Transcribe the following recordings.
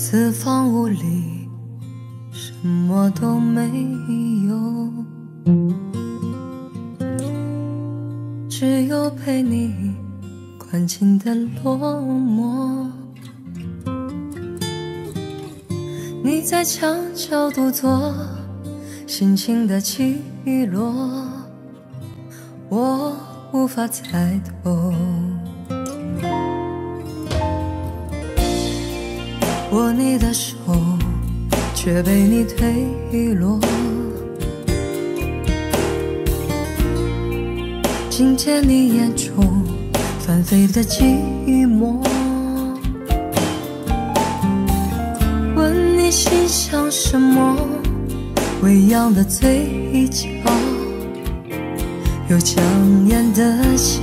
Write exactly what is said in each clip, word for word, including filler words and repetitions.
此房屋里什么都没有，只有被你关进的落寞。你在墙角独坐，心情的起落，我无法猜透。握你的手，却被你推落。听见你眼中翻飞的寂寞，问你心想什么，微扬的嘴角，有强颜的笑。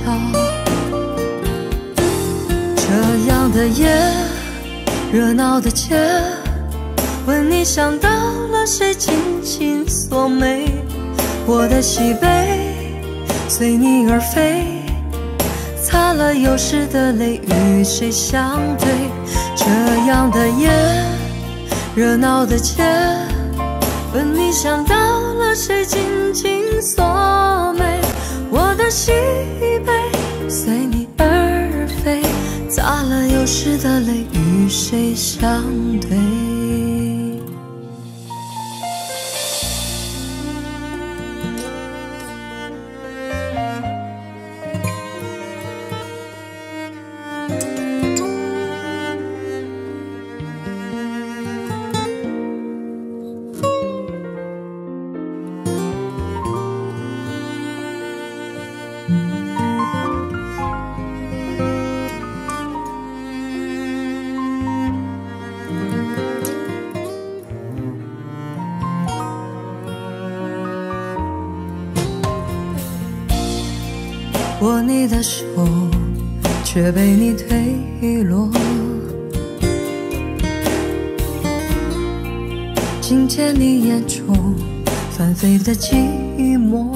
这样的夜，热闹的街，问你想到了谁，紧紧锁眉。我的喜悲随你而飞，擦了有时的泪，与谁相对？这样的夜，热闹的街，问你想到了谁，紧紧锁眉。我的喜悲随你而飞，擦了有时的泪，与谁相对？握你的手，却被你推落。听见你眼中翻飞的寂寞，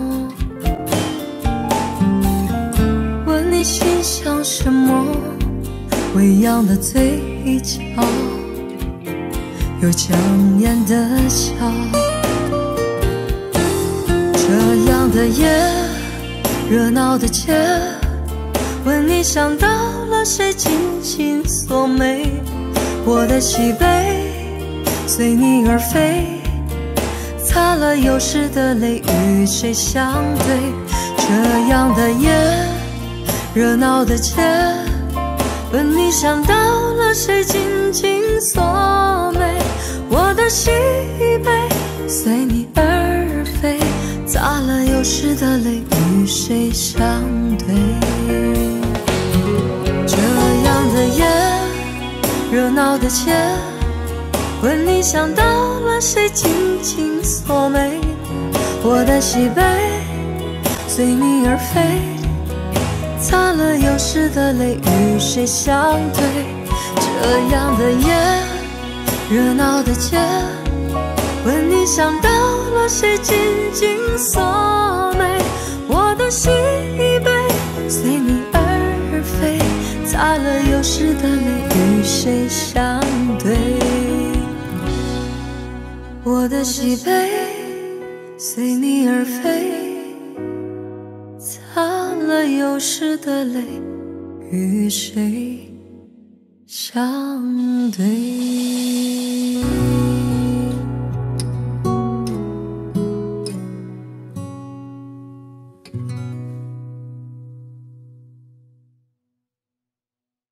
问你心想什么，微扬的嘴角，有强颜的笑。这样的夜，热闹的街，问你想到了谁，紧紧锁眉。我的喜悲随你而飞，擦了有时的泪，与谁相对？这样的夜，热闹的街，问你想到了谁，紧紧锁眉。我的喜悲随你而飞，擦了有时的泪，与谁相对？这样的夜，热闹的街，问你想到了谁，紧紧锁眉。我的喜悲随你而飞，擦了有时的泪，与谁相对？这样的夜，热闹的街，问你想到了谁，紧紧锁眉。我的喜悲随你而飞，擦了有时的泪，与谁相对？我的喜悲随你而飞，擦了有时的泪，与谁相对？